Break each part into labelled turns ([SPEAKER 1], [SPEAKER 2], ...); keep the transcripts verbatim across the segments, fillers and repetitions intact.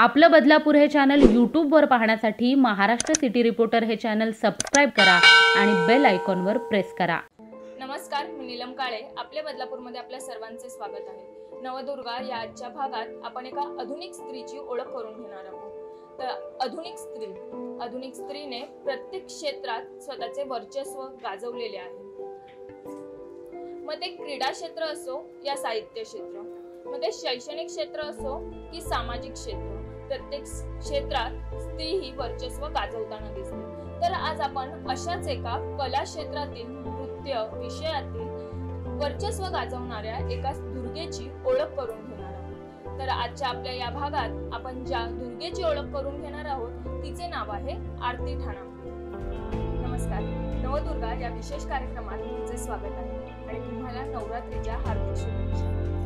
[SPEAKER 1] आपलं बदलापूर हे चॅनल यूट्यूबवर पाहण्यासाठी महाराष्ट्र सिटी रिपोर्टर हे चॅनल सबस्क्राइब करा आणि बेल आयकॉनवर प्रेस करा।
[SPEAKER 2] नमस्कार, मी नीलम काळे। आपल्या बदलापूरमध्ये आपल्या सर्वांचे स्वागत आहे। नवदुर्गा या आजच्या भागात आपण एका आधुनिक स्त्रीची ओळख करून घेणार आहोत। तर आधुनिक स्त्री आधुनिक स्त्रीने प्रत्येक क्षेत्रात स्वतःचे वर्चस्व गाजवलेले आहे। मग ते क्रीडा क्षेत्र असो या साहित्य क्षेत्र, मग ते शैक्षणिक क्षेत्र असो की सामाजिक क्षेत्र, प्रत्येक क्षेत्रात स्त्री ही वर्चस्व गाजवताना दिसते। तर आज आपण अशाच एका कला क्षेत्रातील नृत्य विषयातील वर्चस्व गाजवणाऱ्या एका दुर्गेची ओळख करून घेणार आहोत। तर आजच्या आपल्या या भागात आपण ज्या दुर्गेची ओळख करून घेणार आहोत तिचे नाव आहे आरती ठाणा। नमस्कार, नवदुर्गा या विशेष कार्यक्रमात तुमचे स्वागत आहे आणि तुम्हाला नवरात्रीच्या हार्दिक शुभेच्छा।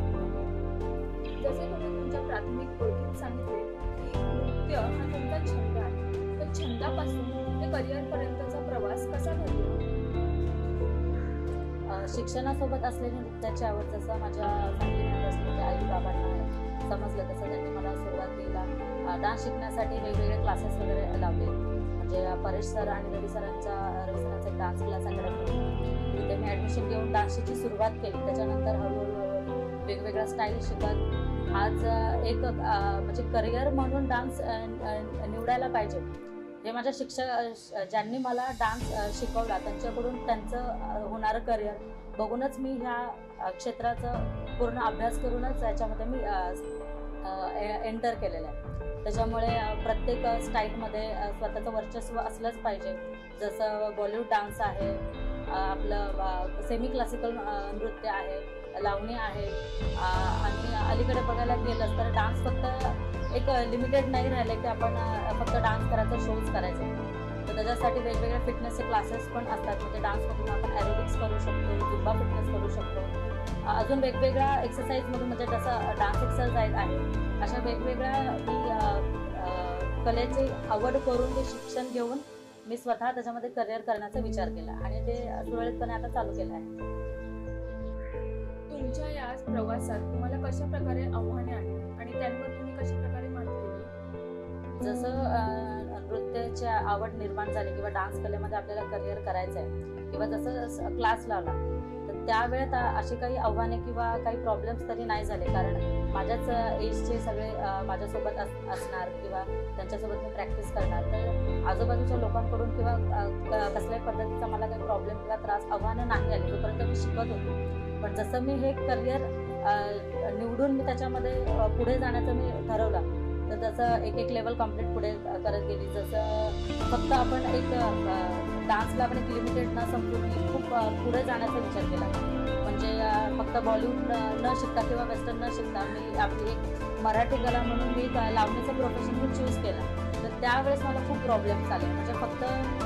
[SPEAKER 2] जसे तुम्ही तुमच्या प्राथमिक ओळखीत सांगितले की नृत्य हा तुमचा छंद आहे, तर छंदापासून ते करिअर पर्यंतचा प्रवास कसा घडला?
[SPEAKER 3] शिक्षणासोबत असलेली नृत्याची आवड जसं माझ्या फॅमिली मेंबर्स म्हणजे आई बाबांना समजलं तसं त्यांनी मला सुरुवातीला डान्स शिकण्यासाठी वेगवेगळे क्लासेस वगैरे लावले। म्हणजे परेश सर आणि रवी सरांच्या रवी सरांचा डान्स क्लास अकॅडमी तिथे मी ॲडमिशन घेऊन डान्सची सुरुवात केली। त्याच्यानंतर हळूहळू वेगवेगळ्या स्टाईल शिकत आज एक म्हणजे करिअर म्हणून डान्स निवडायला पाहिजे हे माझ्या शिक्षक ज्यांनी मला डान्स शिकवला त्यांच्याकडून त्यांचं होणारं करिअर बघूनच मी ह्या क्षेत्राचं पूर्ण अभ्यास करूनच याच्यामध्ये मी एंटर केलेलं आहे। त्याच्यामुळे प्रत्येक स्टाईलमध्ये स्वतःचं वर्चस्व असलंच पाहिजे। जसं बॉलिवूड डान्स आहे, आपलं सेमी क्लासिकल नृत्य आहे, लावणी आहे आणि अलीकडे बघायला गेलं तर डान्स फक्त एक लिमिटेड नाही राहिलं की आपण फक्त डान्स करायचा, शोज करायचे। तर त्याच्यासाठी वेगवेगळे फिटनेसचे क्लासेस पण असतात। म्हणजे डान्समधून आपण ॲरोबिक्स करू शकतो, झुंबा फिटनेस करू शकतो, अजून वेगवेगळ्या एक्सरसाइजमधून म्हणजे जसं डान्स एक्सरसाइज आहे अशा वेगवेगळ्या मी कलेची आवड करून ते शिक्षण घेऊन मी स्वतः त्याच्यामध्ये करिअर करण्याचा विचार केला आणि ते सुरळीतपणे आता चालू केलं आहे।
[SPEAKER 2] तुमच्या या प्रवासात तुम्हाला कशा प्रकारे आव्हाने आली आणि त्यांवर तुम्ही कशा प्रकारे मात केली?
[SPEAKER 3] जसं नृत्याची आवड निर्माण झाली किंवा डान्स कलेमध्ये आपल्याला करिअर करायचं आहे किंवा जसं क्लास लावला तर त्यावेळेत अशी काही आव्हाने किंवा काही प्रॉब्लेम्स तरी नाही झाले, कारण माझ्याच एजचे सगळे माझ्यासोबत अस असणार किंवा त्यांच्यासोबत मी प्रॅक्टिस करणार। तर आजूबाजूच्या लोकांकडून किंवा कसल्याही पद्धतीचा मला काही प्रॉब्लेम किंवा त्रास आव्हानं नाही आली जोपर्यंत मी शिकत होते। पण जसं मी हे करिअर निवडून मी त्याच्यामध्ये पुढे जाण्याचं मी ठरवलं तर जसं एक एक लेवल कम्प्लीट पुढे करत गेली। जसं फक्त आपण एक डान्सला आपण एक लिमिटेड न संपून खूप पुढे जाण्याचा विचार केला। म्हणजे फक्त बॉलिवूड न शिकता किंवा वेस्टर्न न शिकता मी आपली एक मराठी कला म्हणून मी लावणीचं प्रोफेशन मी चूज केलं। तर त्यावेळेस मला खूप प्रॉब्लेम्स आले। म्हणजे फक्त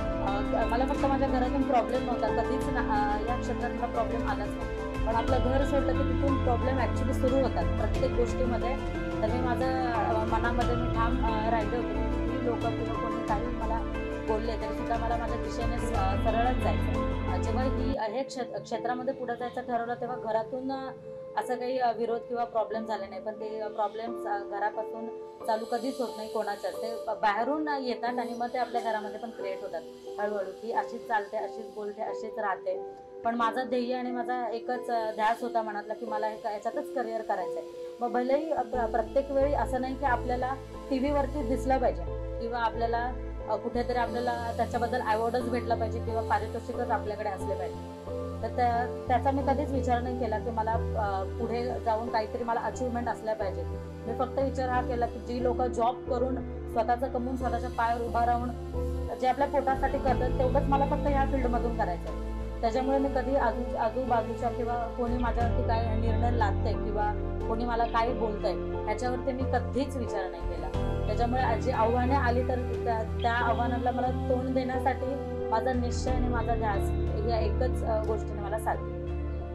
[SPEAKER 3] मला फक्त माझ्या घरातून प्रॉब्लेम नव्हता, कधीच या क्षेत्रात मला प्रॉब्लेम आलाच नाही। पण आपलं घर सोडलं की तिथून प्रॉब्लेम ॲक्च्युली सुरू होतात प्रत्येक गोष्टीमध्ये। तर मी माझं मनामध्ये मी ठाम राहिले होते की लोक किंवा कोणी काही मला बोलले तरीसुद्धा मला माझ्या दिशेने सरळच जायचं। जेव्हा ही हे क्षेत्र क्षेत्रामध्ये पुढे जायचं ठरवलं तेव्हा घरातून असं काही विरोध किंवा प्रॉब्लेम झाले नाही, पण ते प्रॉब्लेम्स घरापासून चालू कधीच होत नाही कोणाच्याच, ते बाहेरून येतात आणि मग ते आपल्या घरामध्ये पण क्रिएट होतात हळूहळू की अशीच चालते, अशीच बोलते, अशीच राहते। पण माझं ध्येय आणि माझा एकच ध्यास होता मनातला की मला हे याच्यातच करिअर करायचं आहे। मग भलेही प्रत्येक वेळी असं नाही की आपल्याला टी व्हीवरती दिसलं पाहिजे किंवा आपल्याला कुठेतरी आपल्याला त्याच्याबद्दल अवॉर्डच भेटला पाहिजे किंवा पारितोषिकच आपल्याकडे असले पाहिजे। तर त्या त्याचा मी कधीच विचार नाही केला की मला पुढे जाऊन काहीतरी मला अचिव्हमेंट असल्या पाहिजे। मी फक्त विचार हा केला की जी लोक जॉब करून स्वतःचं कमवून स्वतःच्या पायावर उभा राहून जे आपल्या पोटासाठी करतात तेवढंच मला फक्त ह्या फील्डमधून करायचं आहे। त्याच्यामुळे मी कधी आजू आजूबाजूच्या किंवा कोणी माझ्यावरती काय निर्णय लादतंय किंवा कोणी मला काय बोलतंय ह्याच्यावरती मी कधीच विचार नाही केला। त्याच्यामुळे जी आव्हाने आली तर त्या, त्या आव्हानाला मला तोंड देण्यासाठी माझा निश्चय आणि माझा ध्यास या एकच गोष्टीने मला साथ दिली।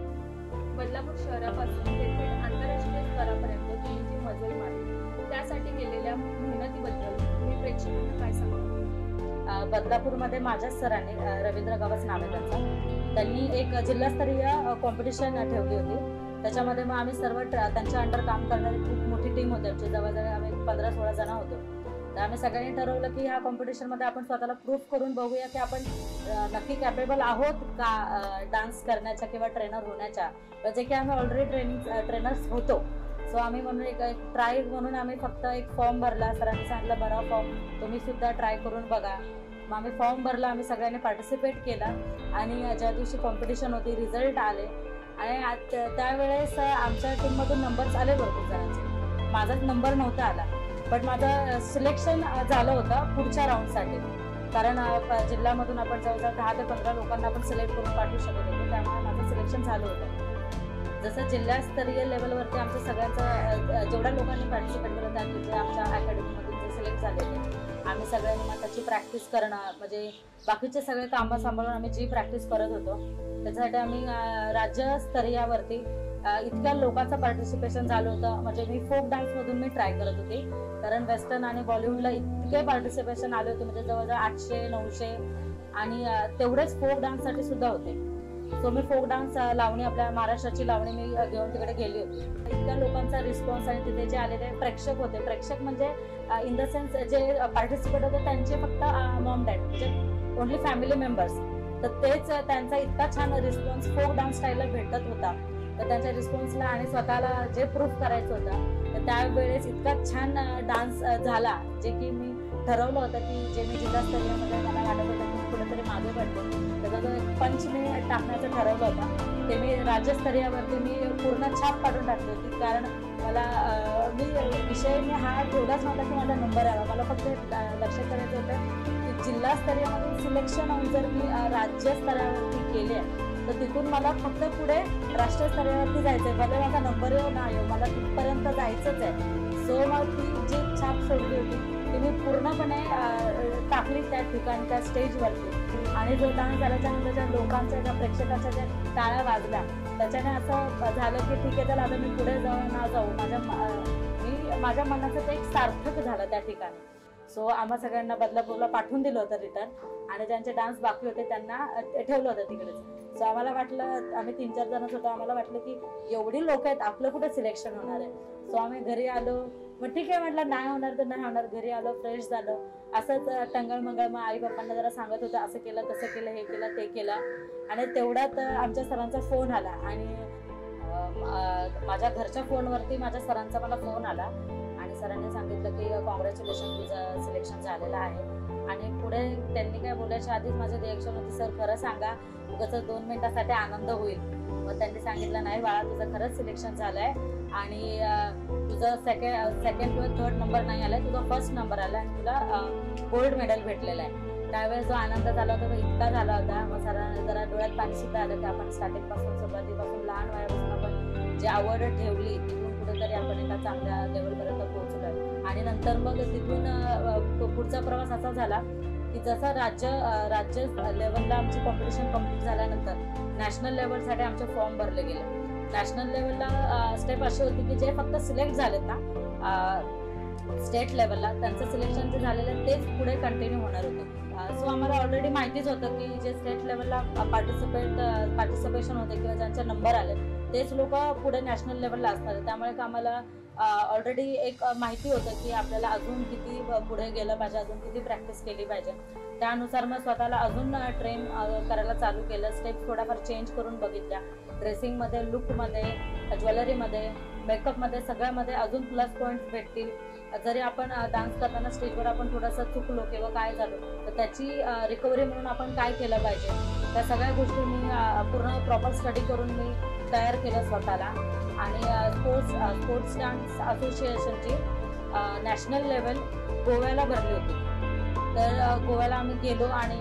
[SPEAKER 2] बदलापूर शहरापासून ते आंतरराष्ट्रीय स्तरापर्यंत तुम्ही जी मजल मारली त्यासाठी केलेल्या मेहनतीबद्दल तुम्ही प्रेक्षकांना काय सांगाल?
[SPEAKER 3] बदलापूरमध्ये माझ्याच सरांनी रवींद्र गवस नाव आहे त्यांचं, त्यांनी एक जिल्हास्तरीय कॉम्पिटिशन ठेवली होती। त्याच्यामध्ये मग आम्ही सर्व त्यांच्या अंडर काम करणारी खूप मोठी टीम होती आमची, जवळजवळ आम्ही पंधरा सोळा जण होतो. तर आम्ही सगळ्यांनी ठरवलं की ह्या कॉम्पिटिशनमध्ये आपण स्वतःला प्रूफ करून बघूया की आपण नक्की कॅपेबल आहोत का डान्स करण्याच्या किंवा ट्रेनर होण्याच्या, म्हणजे की आम्ही ऑलरेडी ट्रेनिंग ट्रेनर्स होतो. सो आम्ही म्हणून एक ट्राय म्हणून आम्ही फक्त एक फॉर्म भरला. सरांनी सांगितलं बरा फॉर्म, तुम्ही सुद्धा ट्राय करून बघा. मग आम्ही फॉर्म भरला, आम्ही सगळ्यांनी पार्टिसिपेट केला आणि ज्या दिवशी कॉम्पिटिशन होती रिझल्ट आले आणि त्यावेळेस आमच्या टीममधून नंबर्स आले भरपूर जणांचे. माझाच नंबर नव्हता आला, पण माझं सिलेक्शन झालं होतं पुढच्या राऊंडसाठी. कारण जिल्ह्यामधून आपण जवळजवळ दहा ते पंधरा लोकांना आपण सिलेक्ट करून पाठवू शकत होतो, त्यामुळे माझं सिलेक्शन झालं होतं. जसं जिल्हास्तरीय लेवलवरती आमच्या सगळ्यांचं जेवढ्या लोकांनी पार्टिसिपेट केलं त्यात आमच्या अकॅडमीमधून जे सिलेक्ट झालेले आम्ही सगळ्यांनी मग त्याची प्रॅक्टिस करणं, म्हणजे बाकीचे सगळे कामं सांभाळून आम्ही जी प्रॅक्टिस करत होतो त्याच्यासाठी आम्ही राज्यस्तरीयावरती इतक्या लोकांचं पार्टिसिपेशन झालं होतं. म्हणजे मी फोक डान्समधून मी ट्राय करत होते, कारण वेस्टर्न आणि बॉलिवूडला इतके पार्टिसिपेशन आले होते, म्हणजे जवळजवळ आठशे नऊशे आणि तेवढेच फोक डान्ससाठी सुद्धा होते. सो मी फोक डान्स लावणी, आपल्या महाराष्ट्राची लावणी मी घेऊन तिकडे गेली होती. इतक्या लोकांचा रिस्पॉन्स आणि तिथे जे आलेले प्रेक्षक होते, प्रेक्षक म्हणजे इन द सेन्स जे पार्टिसिपेट होते त्यांचे फक्त मॉम डॅड म्हणजे ओनली फॅमिली मेंबर्स, तर तेच त्यांचा इतका छान रिस्पॉन्स फोक डान्स स्टाईलला भेटत होता. तर त्यांच्या रिस्पॉन्सला आणि स्वतःला जे प्रूफ करायचं होतं तर त्यावेळेस इतका छान डान्स झाला, जे की मी ठरवलं होतं की जे मी जिल्हास्तरीयमध्ये मला वाटत होतं की कुठेतरी मागे पडते, त्याचा जो एक पंच मी टाकण्याचं ठरवलं होतं ते मी राज्यस्तरीयावरती मी पूर्ण छाप काढून टाकली होती. कारण मला मी विषय मी हा ठेवलाच नव्हता की माझा नंबर यावा, मला फक्त लक्षात करायचं होतं की जिल्हास्तरीयामध्ये सिलेक्शन होऊन जर मी राज्यस्तरावरती केले तर तिथून मला फक्त पुढे राष्ट्रस्तरावरती जायचं आहे, भले माझा नंबर येऊ ना येऊ, मला तिथपर्यंत जायचंच आहे. सो मग ती जी छाप सोडली होती ती मी पूर्णपणे टाकली त्या ठिकाणी त्या स्टेजवरती. आणि जो डान्स झाल्याच्या नंतर ज्या लोकांच्या ज्या प्रेक्षकांच्या ज्या टाळ्या वाजल्या त्याच्याने असं झालं की ठीक आहे, तर आता मी पुढे जाऊ ना जाऊ, माझ्या मी माझ्या मनाचं ते एक सार्थक झालं त्या ठिकाणी. सो आम्हा सगळ्यांना बदलापूरला पाठवून दिलं होतं रिटर्न, आणि ज्यांचे डान्स बाकी होते त्यांना ठेवलं होतं तिकडेच. सो आम्हाला वाटलं, आम्ही तीन चार जणच होतो, आम्हाला वाटलं की एवढी लोक आहेत आपलं कुठे सिलेक्शन होणार आहे. सो आम्ही घरी आलो, मग ठीक आहे म्हटलं नाही होणार तर नाही होणार. घरी आलो, फ्रेश झालं, असंच टंगळ मंगळ मग आई बाप्पांना जरा सांगत होतं असं केलं तसं केलं हे केलं ते केलं. आणि तेवढ्यात आमच्या सरांचा फोन आला आणि माझ्या घरच्या फोनवरती माझ्या सरांचा मला फोन आला आणि सरांनी सांगितलं की कॉंग्रॅच्युलेशन, तुझं सिलेक्शन झालेलं आहे. आणि पुढे त्यांनी काय बोलायच्या आधीच माझं रिएक्शन होती, सर खरं सांगा, उगाच दोन मिनिटासाठी आनंद होईल. मग त्यांनी सांगितलं नाही बाळा, तुझं खरंच सिलेक्शन झालंय आणि तुझं सेकंड सेकंड किंवा थर्ड नंबर नाही आलाय, तुझा फर्स्ट नंबर आला आणि तुला गोल्ड मेडल भेटलेलं आहे. त्यावेळेस जो आनंद झाला होता तो इतका झाला होता. मग सरांना जरा डोळ्यात पाणी सुद्धा आलं की आपण स्टार्टिंग पासून सुरुवातीपासून लहान वयापासून आपण जी आवड ठेवली तिथून कुठेतरी आपण एका चांगल्या लेवलपर्यंत पोहोचलोय. आणि नंतर मग तिथून पुढचा प्रवास असा झाला की जसं राज्य राज्य लेवलला आमची कॉम्पिटिशन कम्प्लीट झाल्यानंतर नॅशनल लेवलसाठी आमचे फॉर्म भरले गेले. नॅशनल लेवलला स्टेप अशी होती की जे फक्त सिलेक्ट झालेत ना स्टेट लेवलला, त्यांचं सिलेक्शन जे झालेलं आहे तेच पुढे कंटिन्यू होणार होतं. सो आम्हाला ऑलरेडी माहितीच होतं की जे स्टेट लेवलला पार्टिसिपेट पार्टिसिपेशन होते किंवा ज्यांचे नंबर आले तेच लोक पुढे नॅशनल लेवलला असणार. त्यामुळे का आम्हाला ऑलरेडी एक माहिती होतं की आपल्याला अजून किती पुढे गेलं पाहिजे, अजून किती प्रॅक्टिस केली पाहिजे. त्यानुसार मग स्वतःला अजून ट्रेन करायला चालू केलं. स्टेप्स थोड्याफार चेंज करून बघितल्या, ड्रेसिंगमध्ये, लुकमध्ये, ज्वेलरीमध्ये, मेकअपमध्ये, सगळ्यामध्ये अजून प्लस पॉईंट्स भेटतील. जरी आपण डान्स करताना स्टेजवर आपण थोडंसं चुकलो किंवा काय झालं तर त्याची रिकव्हरी म्हणून आपण काय केलं पाहिजे, त्या सगळ्या गोष्टी मी पूर्ण प्रॉपर स्टडी करून मी तयार केलं स्वतःला. आणि स्पोर्ट्स स्पोर्ट्स डान्स असोसिएशनची नॅशनल लेवल गोव्याला भरली होती. तर गोव्याला आम्ही गेलो आणि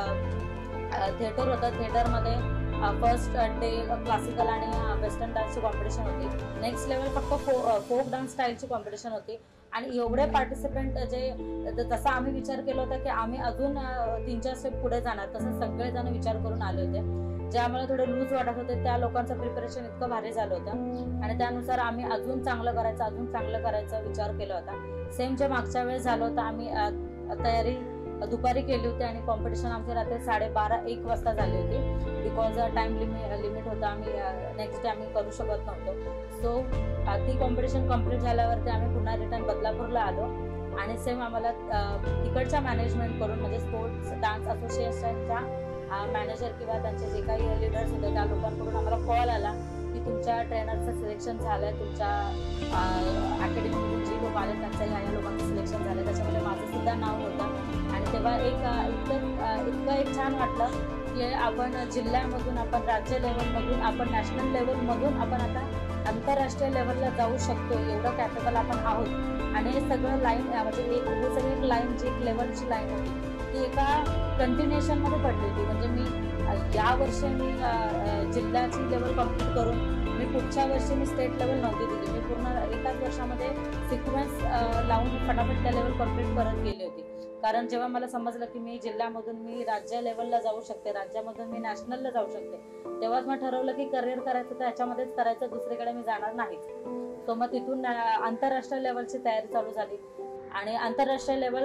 [SPEAKER 3] थिएटर होतं. थिएटरमध्ये फर्स्ट डे क्लासिकल आणि वेस्टर्न डान्सची कॉम्पिटिशन होती. नेक्स्ट लेवल फक्त फो फोक डान्स स्टाईलची कॉम्पिटिशन होती. आणि एवढे पार्टिसिपेंट जे तसा आम्ही विचार केला होता की आम्ही अजून तीन चार स्टेप पुढे जाणार, तसं सगळेजण विचार करून आले होते. जे आम्हाला थोडे लूज वाटत होते त्या लोकांचं प्रिपरेशन इतकं भारी झालं होतं आणि त्यानुसार आम्ही अजून चांगलं करायचं अजून चांगलं करायचा विचार केला होता. सेम जे मागच्या वेळेस झालं होतं, आम्ही तयारी दुपारी केली होती आणि कॉम्पिटिशन आमची रात्री साडेबारा एक वाजता झाली होती. बिकॉज टाइम लिमिट लिमिट होता, आम्ही नेक्स्ट डे आम्ही करू शकत नव्हतो. सो ती कॉम्पिटिशन कम्प्लीट झाल्यावरती आम्ही पुन्हा रिटर्न बदलापूरला आलो आणि सेम आम्हाला तिकडच्या मॅनेजमेंट करून म्हणजे स्पोर्ट्स डान्स असोसिएशनच्या मॅनेजर किंवा त्यांचे जे काही लिडर्स होते त्या लोकांकडून आम्हाला कॉल आला की तुमच्या ट्रेनरचं सिलेक्शन झालं आहे, तुमच्या अकॅडमीमधून जे लोक आले त्यांचं या या लोकांचं सिलेक्शन झालं, त्याच्यामध्ये माझं सुद्धा नाव होतं. आणि तेव्हा एक इतकं इतकं एक छान वाटलं की आपण जिल्ह्यामधून आपण राज्य लेवलमधून आपण नॅशनल लेवलमधून आपण आता आंतरराष्ट्रीय लेवलला जाऊ शकतो, एवढं कॅपेबल आपण आहोत. आणि हे सगळं लाईन म्हणजे एक हे सगळी एक लाईन जी एक लेवलची लाईन होती ती एका कंटिन्युएशनमध्ये पडली होती. म्हणजे मी या वर्षी मी जिल्ह्याची लेवल कम्प्लीट करून मी पुढच्या वर्षी मी स्टेट लेवल नव्हती दिली. मी पूर्ण एकाच वर्षामध्ये सिक्वेन्स लावून फटाफट त्या लेवल कम्प्लीट करत गेली होती. कारण जेव्हा मला समजलं की मी जिल्ह्यामधून मी राज्य लेवलला जाऊ शकते, राज्यामधून मी नॅशनलला जाऊ शकते, तेव्हाच मग ठरवलं की करिअर करायचं तर ह्याच्यामध्येच करायचं, दुसरीकडे मी जाणार नाहीच. सो मग तिथून आंतरराष्ट्रीय लेवलची तयारी चालू झाली. आणि आंतरराष्ट्रीय लेवल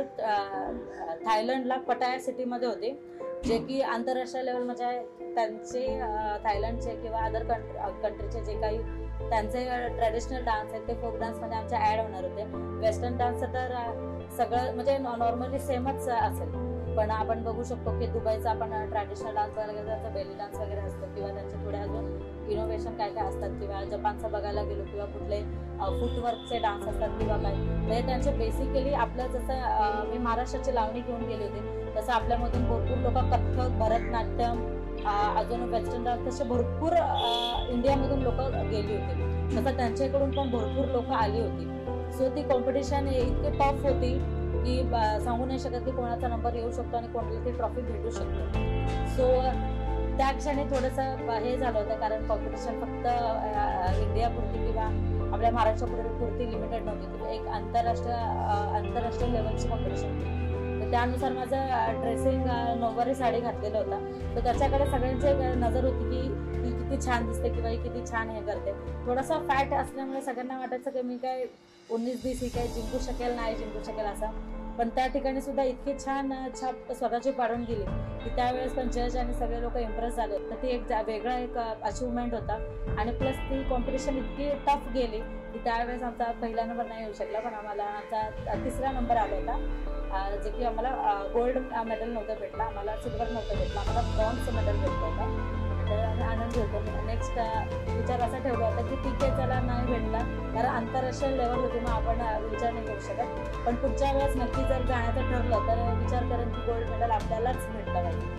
[SPEAKER 3] थायलंडला पटाया सिटीमध्ये होते, जे की आंतरराष्ट्रीय लेवल म्हणजे त्यांचे थायलंडचे किंवा अदर कंट्रीचे जे काही त्यांचे ट्रॅडिशनल डान्स आहेत ते फोक डान्समध्ये आमच्या ॲड होणार होते. वेस्टर्न डान्सचं तर सगळं म्हणजे नॉर्मली सेमच असेल, पण आपण बघू शकतो की दुबईचा आपण ट्रॅडिशनल डान्स वगैरे त्यांचा बेली डान्स वगैरे असतो किंवा त्यांचे थोडे अजून इनोव्हेशन काय काय असतात, किंवा जपानचं बघायला गेलो किंवा कुठले फुटवर्कचे डान्स असतात किंवा काय, तर त्यांचे बेसिकली आपलं जसं मी महाराष्ट्राची लावणी घेऊन गेले होते तसं आपल्यामधून भरपूर लोक कथ्थक, भरतनाट्यम, अजून वेस्टर्न डान्स तसे भरपूर इंडियामधून लोक गेली होती, तसं त्यांच्याकडून पण भरपूर लोक आली होती. सो ती कॉम्पिटिशन इतकी टफ होती की सांगू नाही शकत की कोणाचा नंबर येऊ शकतो आणि कोणाला ती ट्रॉफी भेटू शकतो. सो त्या क्षणी थोडंसं हे झालं होतं, कारण कॉम्पिटिशन फक्त इंडियापुरती किंवा आपल्या महाराष्ट्रापुरती लिमिटेड नव्हती, ती एक आंतरराष्ट्रीय आंतरराष्ट्रीय लेवलची कॉम्पिटिशन होती. तर त्यानुसार माझं ड्रेसिंग नऊवारी साडी घातलेलं होता, तर त्याच्याकडे सगळ्यांची नजर होती की ही किती छान दिसते किंवा ही किती छान हे करते. थोडासा फॅट असल्यामुळे सगळ्यांना वाटायचं की मी काय उन्नीस बीस ही काही जिंकू शकेल नाही जिंकू शकेल असं, पण त्या ठिकाणी सुद्धा इतकी छान छाप स्वतःची पाडून गेली की त्यावेळेस पण जज आणि सगळे लोक इम्प्रेस झाले. तर ती एक वेगळा एक अचिव्हमेंट होता. आणि प्लस ती कॉम्पिटिशन इतकी टफ गेली की त्यावेळेस आमचा पहिला नंबर नाही येऊ शकला, पण आम्हाला आमचा तिसरा नंबर आला होता, जे की आम्हाला गोल्ड मेडल नव्हतं भेटला, आम्हाला सिल्वर नव्हतं भेटला, आम्हाला ब्रॉन्झ मेडल भेटलं होतं. तर आम्ही आनंद होतो. नेक्स्ट विचार असा ठेवला होता की ठीक आहे चला नाही भेटला, कारण आंतरराष्ट्रीय लेवल होती मग आपण विचार नाही करू शकत, पण पुढच्या वेळेस नक्की जर जाण्याचं ठरलं तर विचार करेन की गोल्ड मेडल आपल्यालाच भेटलं पाहिजे.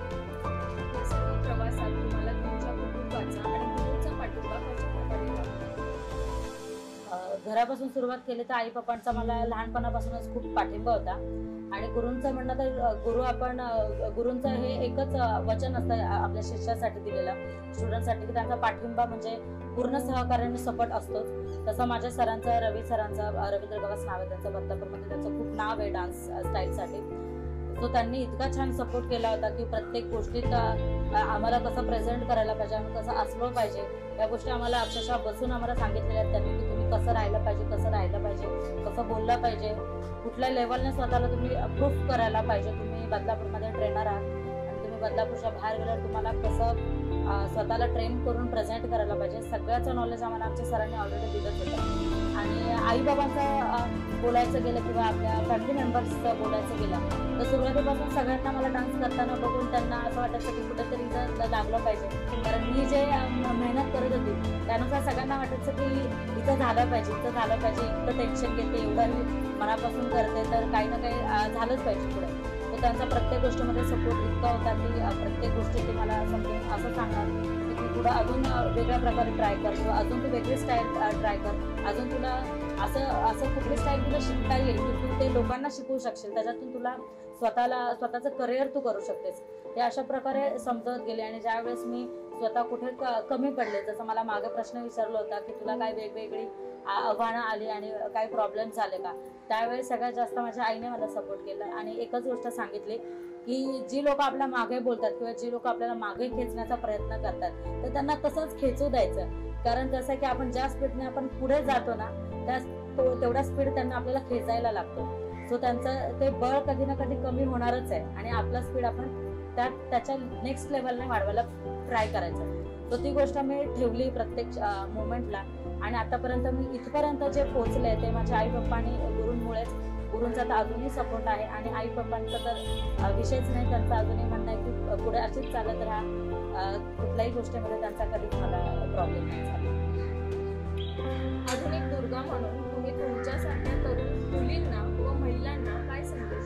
[SPEAKER 2] प्रवासात तुम्हाला तुमच्या कुटुंबाचा आणि गुरुचा पाठिंबा कशा प्रकारे लाभला?
[SPEAKER 3] घरापासून सुरुवात केली तर आई पप्पांचा मला लहानपणापासूनच खूप पाठिंबा होता. आणि गुरूंचं म्हणणं तर गुरु आपण गुरूंचं हे एकच वचन असतं आपल्या शिष्यासाठी दिलेलं स्टुडंटसाठी की त्यांचा पाठिंबा म्हणजे पूर्ण सहकार्याने सपोर्ट असतोच. तसं माझ्या सरांचं रवी सरांचं रवींद्र गवास नाव आहे त्यांचं, बदलापूरमध्ये त्यांचं खूप नाव आहे डान्स स्टाईलसाठी. सो त्यांनी इतका छान सपोर्ट केला होता की प्रत्येक गोष्टीत आम्हाला कसं प्रेझेंट करायला पाहिजे, आम्ही कसं असलो पाहिजे, या गोष्टी आम्हाला अक्षरशः बसून आम्हाला सांगितलेल्या आहेत त्यांनी की तुम्ही कसं राहिलं पाहिजे, कसं राहिलं पाहिजे, कसं बोललं पाहिजे, कुठल्या लेवलने स्वतःला तुम्ही प्रूफ करायला पाहिजे. तुम्ही बदलापूरमध्ये ट्रेनर आहात आणि तुम्ही बदलापूरच्या बाहेर गेल्यावर तुम्हाला कसं स्वतःला ट्रेन करून प्रेझेंट करायला पाहिजे, सगळ्याचं नॉलेज आम्हाला आमच्या सरांनी ऑलरेडी दिलंच होतं. आणि आईबाबांचं बोलायचं गेलं किंवा आपल्या फॅमिली मेंबर्सचं बोलायचं गेलं तर सुरुवातीपासून सगळ्यांना मला डान्स करताना बघून त्यांना असं वाटायचं की कुठेतरी इथं लागलं पाहिजे, कारण मी जे मेहनत करत होती त्यानुसार सगळ्यांना वाटायचं की इथं झालं पाहिजे इथं झालं पाहिजे इतकं टेन्शन घेते एवढं मी मनापासून करते तर काही ना काही झालंच पाहिजे पुढे. तर त्यांचा प्रत्येक गोष्टीमध्ये सपोर्ट इतका होता की प्रत्येक गोष्टी ते मला समजून असं सांगणार की तू पुढं अजून वेगळ्या प्रकारे ट्राय कर किंवा अजून तू वेगळी स्टाईल ट्राय कर, अजून तुला असं असं कुठली स्टाईल तुला शिकता येईल की तू ते लोकांना शिकवू शकशील, त्याच्यातून तुला स्वतःला स्वतःचं करिअर तू करू शकतेस. ते अशा प्रकारे समजत गेले. आणि ज्यावेळेस मी स्वतः कुठे कमी पडले, जसं मला मागे प्रश्न विचारला होता की तुला काय वेगवेगळी आव्हानं आली आणि काही प्रॉब्लेम झाले का, त्यावेळेस सगळ्यात जास्त माझ्या आईने मला सपोर्ट केला आणि एकच गोष्ट सांगितली की जी लोक आपल्या मागे बोलतात किंवा जी लोक आपल्याला मागे खेचण्याचा प्रयत्न करतात तर त्यांना तसंच खेचू द्यायचं, कारण कसं आहे की आपण ज्या स्पीडने आपण पुढे जातो ना त्या तेवढा स्पीड त्यांना आपल्याला खेचायला लागतो. सो त्यांचं ते बळ कधी ना कधी कमी होणारच आहे आणि आपला स्पीड आपण त्या त्याच्या नेक्स्ट लेवलने वाढवायला ट्राय करायचं. तर ती गोष्ट मी ठेवली प्रत्येक मोमेंटला आणि आतापर्यंत मी इथपर्यंत जे पोहोचले ते माझ्या आई पप्पांनी गुरूंमुळेच. गुरूंचा तर अजूनही सपोर्ट आहे आणि आई पप्पांचा तर विषयच नाही. त्यांचं अजूनही म्हणणं आहे की पुढे अशीच चालत राहा, कुठल्याही गोष्टीमध्ये त्यांचा कधीच मला प्रॉब्लेम नाही झाला.
[SPEAKER 2] आधुनिक दुर्गा म्हणून तुम्ही तुमच्यासारख्या तरुण मुलींना व महिलांना काय संदेश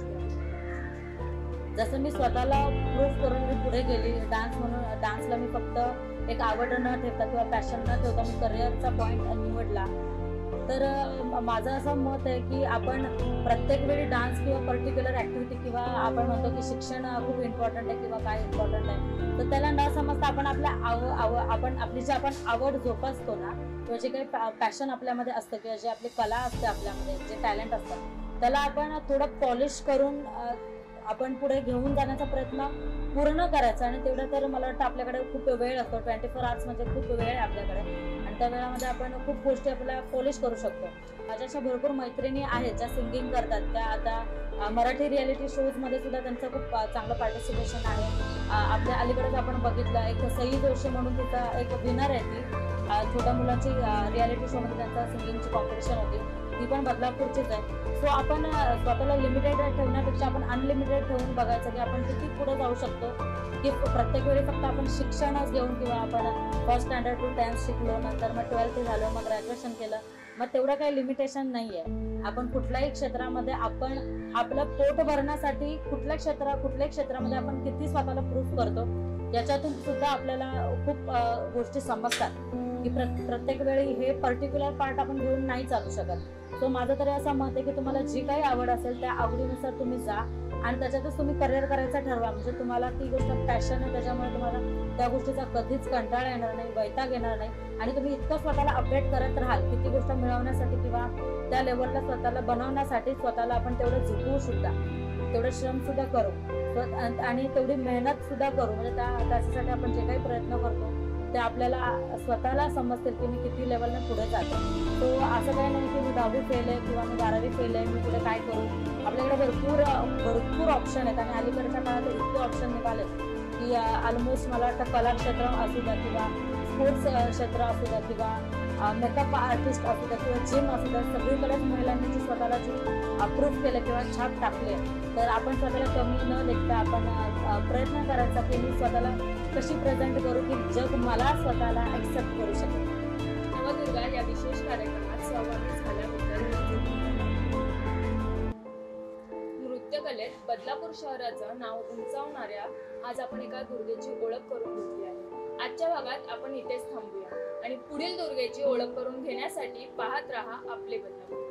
[SPEAKER 2] द्याल?
[SPEAKER 3] जसं मी स्वतःला प्रूफ करून मी पुढे गेली. डान्स म्हणून डान्सला मी फक्त एक आवड न ठेवता किंवा पॅशन न ठेवता मी करिअरचा पॉईंट निवडला. तर माझं असं मत आहे की आपण प्रत्येक वेळी डान्स किंवा पर्टिक्युलर ॲक्टिव्हिटी किंवा आपण म्हणतो की शिक्षण खूप इम्पॉर्टंट आहे किंवा काय इम्पॉर्टंट आहे, तर त्याला न समजता आपण आपल्या आव आव आपण आपली जी आपण आवड जोपासतो ना किंवा जे काही पॅशन आपल्यामध्ये असतं किंवा जे आपली कला असते आपल्यामध्ये जे टॅलेंट असतं त्याला आपण थोडं पॉलिश करून आपण पुढे घेऊन जाण्याचा प्रयत्न पूर्ण करायचा. आणि तेवढं तर मला वाटतं आपल्याकडे खूप वेळ असतो. ट्वेंटी फोर आवर्स म्हणजे खूप वेळ आहे आपल्याकडे आणि त्या वेळामध्ये आपण खूप गोष्टी आपल्याला पॉलिश करू शकतो. माझ्या अशा भरपूर मैत्रिणी आहेत ज्या सिंगिंग करतात. त्या आता मराठी रियालिटी शोजमध्ये सुद्धा त्यांचं खूप चांगलं पार्टिसिपेशन आहे. आपल्या अलीकडेच आपण बघितलं एक सई जोशी म्हणून तिचा एक विनर आहे. ती छोट्या मुलांची रियालिटी शोमध्ये त्यांचा सिंगिंगची कॉम्पिटिशन होती. ती पण बदलापूरचीच आहे. सो आपण स्वतःला लिमिटेड ठेवण्यापेक्षा आपण अनलिमिटेड ठेवून बघायचं की आपण किती पुढे जाऊ शकतो. की प्रत्येक वेळी फक्त आपण शिक्षणच घेऊन किंवा आपण फर्स्ट स्टँडर्ड टू टेन्थ शिकलो, नंतर मग ट्वेल्थ झालं, मग ग्रॅज्युएशन केलं, मग तेवढं काही लिमिटेशन नाही आहे. आपण कुठल्याही क्षेत्रामध्ये आपण आपलं पोट भरण्यासाठी कुठल्या क्षेत्रा कुठल्याही क्षेत्रामध्ये आपण किती स्वतःला प्रूफ करतो याच्यातून सुद्धा आपल्याला खूप गोष्टी समजतात की प्रत्येक वेळी हे पर्टिक्युलर पार्ट आपण घेऊन नाही चालू शकत. सो माझं तरी असं मत आहे की तुम्हाला जी काही आवड असेल त्या आवडीनुसार तुम्ही जा आणि त्याच्यातच तुम्ही करिअर करायचं ठरवा. म्हणजे तुम्हाला ती गोष्ट पॅशन आहे त्याच्यामुळे तुम्हाला त्या गोष्टीचा कधीच कंटाळा येणार नाही, वैताग येणार नाही आणि तुम्ही इतकं स्वतःला अपडेट करत राहाल की ती गोष्ट मिळवण्यासाठी किंवा त्या लेवलला स्वतःला बनवण्यासाठी स्वतःला आपण तेवढं झुकवू सुद्धा, तेवढं श्रम सुद्धा करू आणि तेवढी मेहनत सुद्धा करू. म्हणजे त्या त्याच्यासाठी आपण जे काही प्रयत्न करतो ते आपल्याला स्वतःला समजतील की मी किती लेवलने पुढे जाते. तो असं काही नाही की मी दहावी फेल आहे किंवा मी बारावी फेल आहे, मी पुढे काय करू. आपल्याकडे भरपूर भरपूर ऑप्शन आहेत आणि अलीकडच्या काळात इतके ऑप्शन निघाले की ऑलमोस्ट मला वाटतं कला क्षेत्र असू द्या किंवा स्पोर्ट्स क्षेत्र असू द्या किंवा मेकअप आर्टिस्ट असू द्या किंवा जिम असू द्या, सगळीकडेच महिलांनी जी स्वतःला जी अप्रूव्ह केलं किंवा छाप टाकले. तर आपण स्वतःला कमी न लेखता आपण प्रयत्न करायचा की मी स्वतःला कशी प्रेझेंट करू की जग मला स्वतःला ॲक्सेप्ट करू शकेल.
[SPEAKER 2] नवदुर्गा या विशेष कार्यक्रमात सहभागी झाल्याबद्दल नृत्यकलेत बदलापूर शहराचं नाव उंचावणाऱ्या आज आपण एका दुर्गेची ओळख करून घेतली आहे. आजच्या भागात आपण इथेच थांबूया आणि पुढील दुर्गेची ओळख करून घेण्यासाठी पाहत राहा आपले बदलापूर.